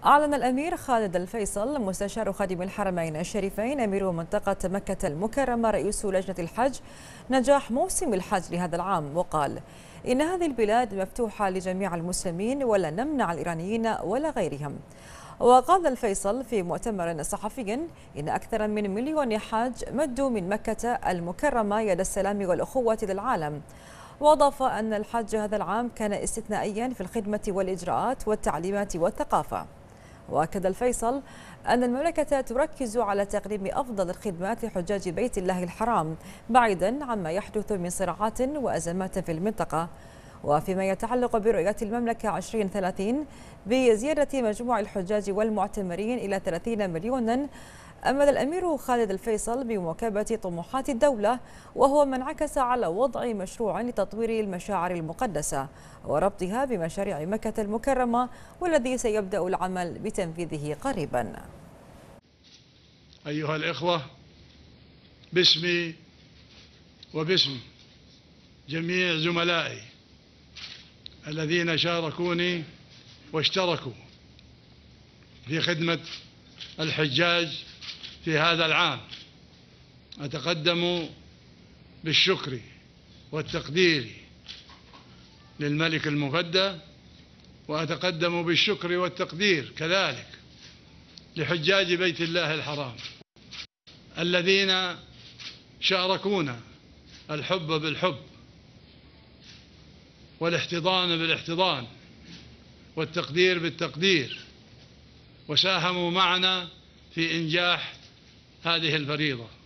أعلن الأمير خالد الفيصل مستشار خادم الحرمين الشريفين أمير منطقة مكة المكرمة رئيس لجنة الحج نجاح موسم الحج لهذا العام، وقال إن هذه البلاد مفتوحة لجميع المسلمين ولا نمنع الإيرانيين ولا غيرهم. وقال الفيصل في مؤتمر صحفي إن أكثر من مليون حاج مدوا من مكة المكرمة يد السلام والأخوة للعالم. وأضاف أن الحج هذا العام كان استثنائيا في الخدمة والإجراءات والتعليمات والثقافة. وأكد الفيصل أن المملكة تركز على تقديم أفضل الخدمات لحجاج بيت الله الحرام بعيدا عما يحدث من صراعات وأزمات في المنطقة. وفيما يتعلق برؤية المملكة 2030 بزيادة مجموع الحجاج والمعتمرين إلى 30 مليونا، أمل الأمير خالد الفيصل بمواكبة طموحات الدولة، وهو من عكس على وضع مشروع لتطوير المشاعر المقدسة وربطها بمشاريع مكة المكرمة، والذي سيبدأ العمل بتنفيذه قريبا. أيها الإخوة، باسمي وباسم جميع زملائي الذين شاركوني واشتركوا في خدمة الحجاج في هذا العام، أتقدم بالشكر والتقدير للملك المفدى، وأتقدم بالشكر والتقدير كذلك لحجاج بيت الله الحرام الذين شاركونا الحب بالحب والاحتضان بالاحتضان والتقدير بالتقدير، وساهموا معنا في إنجاح هذه الفريضة.